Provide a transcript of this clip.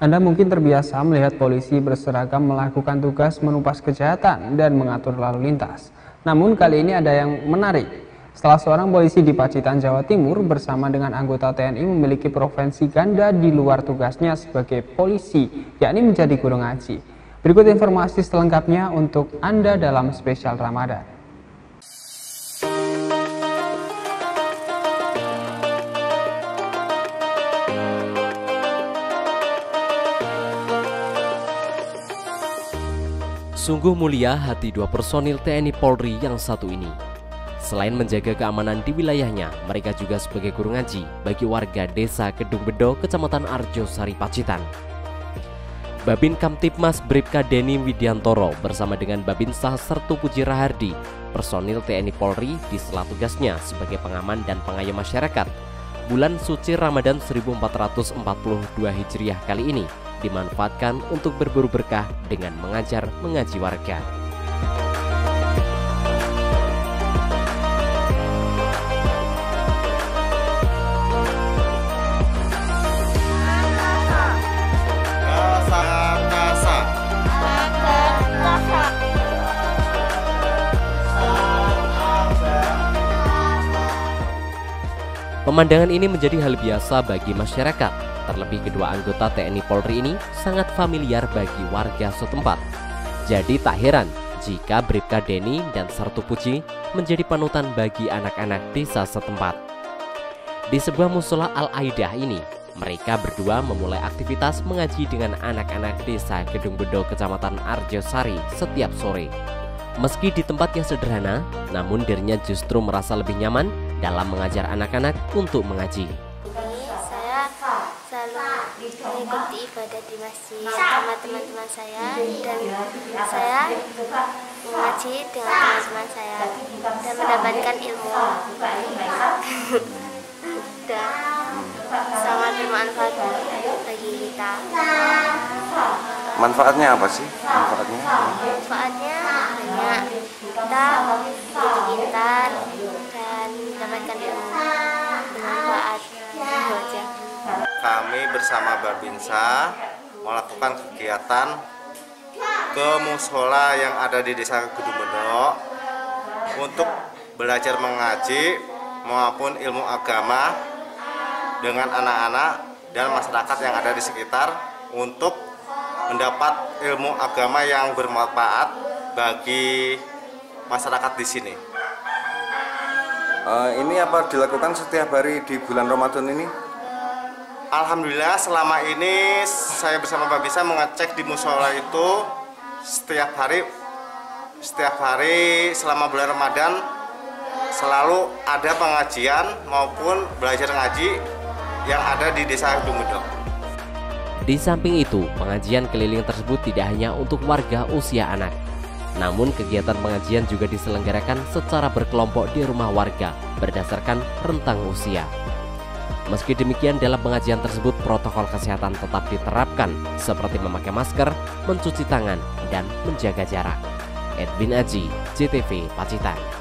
Anda mungkin terbiasa melihat polisi berseragam melakukan tugas menumpas kejahatan dan mengatur lalu lintas. Namun kali ini ada yang menarik. Setelah seorang polisi di Pacitan, Jawa Timur bersama dengan anggota TNI memiliki profesi ganda di luar tugasnya sebagai polisi, yakni menjadi guru ngaji. Berikut informasi selengkapnya untuk Anda dalam spesial Ramadan. Sungguh mulia hati dua personil TNI Polri yang satu ini. Selain menjaga keamanan di wilayahnya, mereka juga sebagai guru ngaji bagi warga desa Kedung Bedo, Kecamatan Arjosari, Pacitan. Babin Kamtipmas Bribka Deni Widiantoro bersama dengan Babinsa Sertu Puji Rahardi, personil TNI Polri di sela tugasnya sebagai pengaman dan pengayom masyarakat. Bulan suci Ramadan 1442 Hijriah kali ini dimanfaatkan untuk berburu berkah dengan mengajar mengaji warga. Pemandangan ini menjadi hal biasa bagi masyarakat. Terlebih kedua anggota TNI Polri ini sangat familiar bagi warga setempat. Jadi tak heran jika Bribka Deni dan Sertu Puji menjadi panutan bagi anak-anak desa setempat. Di sebuah musola Al-Aidah ini, mereka berdua memulai aktivitas mengaji dengan anak-anak desa Kedung Bedo, Kecamatan Arjosari setiap sore. Meski di tempat yang sederhana, namun dirinya justru merasa lebih nyaman dalam mengajar anak-anak untuk mengaji. Mengikuti ibadah di masjid sama teman-teman saya, dan saya mengaji dengan teman-teman saya dan mendapatkan ilmu dan sangat bermanfaat bagi kita. Manfaatnya apa sih? Manfaatnya banyak, kita jadi pintar dan mendapatkan ilmu bermanfaat. Kami bersama Babinsa melakukan kegiatan ke musola yang ada di desa Kedung Bedo untuk belajar mengaji maupun ilmu agama dengan anak-anak dan masyarakat yang ada di sekitar untuk mendapat ilmu agama yang bermanfaat bagi masyarakat di sini. Ini apa dilakukan setiap hari di bulan Ramadan ini? Alhamdulillah selama ini saya bersama Babinsa mengecek di musola itu setiap hari selama bulan Ramadan selalu ada pengajian maupun belajar ngaji yang ada di desa Kedung Bedo. Di samping itu, pengajian keliling tersebut tidak hanya untuk warga usia anak. Namun kegiatan pengajian juga diselenggarakan secara berkelompok di rumah warga berdasarkan rentang usia. Meski demikian, dalam pengajian tersebut protokol kesehatan tetap diterapkan seperti memakai masker, mencuci tangan, dan menjaga jarak. Edwin Aji, JTV Pacitan.